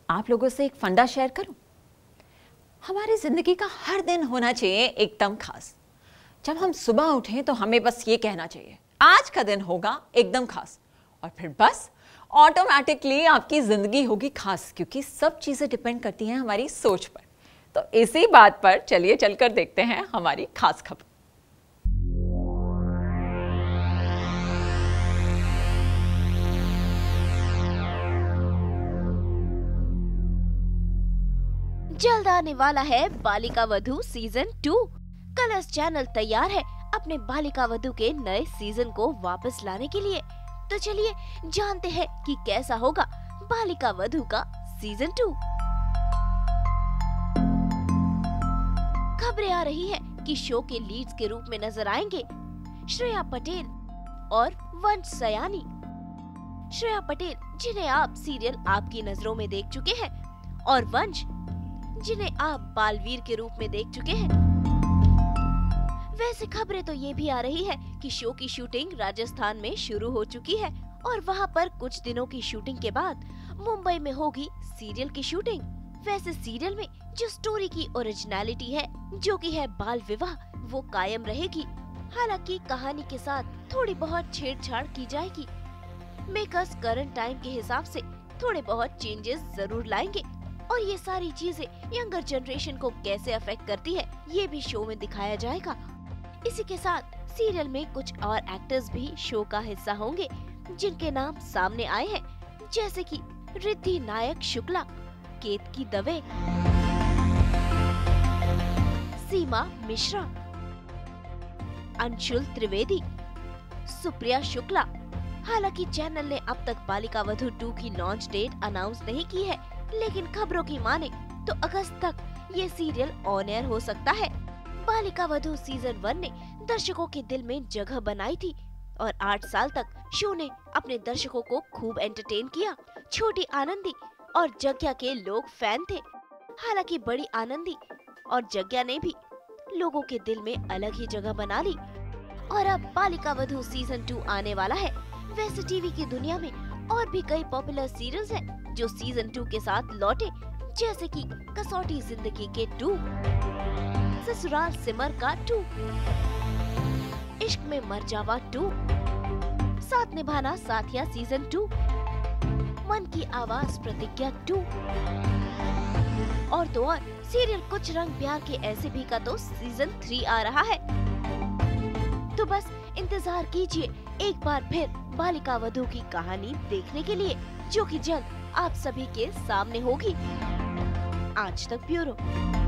आप लोगों से एक फंडा शेयर करूं? हमारी जिंदगी का हर दिन होना चाहिए एकदम खास। जब हम सुबह उठें तो हमें बस ये कहना चाहिए, आज का दिन होगा एकदम खास, और फिर बस ऑटोमेटिकली आपकी जिंदगी होगी खास, क्योंकि सब चीजें डिपेंड करती हैं हमारी सोच पर। तो इसी बात पर चलिए चलकर देखते हैं हमारी खास खबर। जल्द आने वाला है Balika Vadhu season 2। Colors channel तैयार है अपने बालिका वधू के नए सीजन को वापस लाने के लिए। तो चलिए जानते हैं कि कैसा होगा बालिका वधू का सीजन 2। खबरें आ रही है कि शो के लीड्स के रूप में नजर आएंगे श्रेया पटेल और वंश सयानी। श्रेया पटेल जिन्हें आप सीरियल आपकी नजरों में देख चुके हैं, और वंश जिन्हें आप बालवीर के रूप में देख चुके हैं। वैसे खबरें तो ये भी आ रही है कि शो की शूटिंग राजस्थान में शुरू हो चुकी है और वहाँ पर कुछ दिनों की शूटिंग के बाद मुंबई में होगी सीरियल की शूटिंग। वैसे सीरियल में जो स्टोरी की ओरिजिनलिटी है, जो कि है बाल विवाह, वो कायम रहेगी। हालांकि कहानी के साथ थोड़ी बहुत छेड़छाड़ की जाएगी। मेकर्स करंट टाइम के हिसाब से थोड़े बहुत चेंजेस जरूर लाएंगे, और ये सारी चीजें यंगर जनरेशन को कैसे अफेक्ट करती है ये भी शो में दिखाया जाएगा। इसी के साथ सीरियल में कुछ और एक्टर्स भी शो का हिस्सा होंगे जिनके नाम सामने आए हैं, जैसे कि रिद्धि नायक शुक्ला, केतकी दवे, सीमा मिश्रा, अंशुल त्रिवेदी, सुप्रिया शुक्ला। हालांकि चैनल ने अब तक बालिका वधू 2 की लॉन्च डेट अनाउंस नहीं की है, लेकिन खबरों की माने तो अगस्त तक ये सीरियल ऑन एयर हो सकता है। बालिका वधू सीजन 1 ने दर्शकों के दिल में जगह बनाई थी और 8 साल तक शो ने अपने दर्शकों को खूब एंटरटेन किया। छोटी आनंदी और जग्या के लोग फैन थे। हालांकि बड़ी आनंदी और जग्या ने भी लोगों के दिल में अलग ही जगह बना ली, और अब बालिका वधू सीजन 2 आने वाला है। वैसे टीवी की दुनिया में और भी कई पॉपुलर सीरियल्स हैं जो सीजन 2 के साथ लौटे, जैसे कि कसौटी जिंदगी के 2, ससुराल सिमर का 2, इश्क में मर जावा 2, साथ निभाना साथिया सीजन 2, मन की आवाज प्रतिज्ञा 2, और तो और सीरियल कुछ रंग प्यार के ऐसे भी का तो सीजन 3 आ रहा है। तो बस इंतजार कीजिए एक बार फिर बालिका वधू की कहानी देखने के लिए, जो कि जल्द आप सभी के सामने होगी। आज तक ब्यूरो।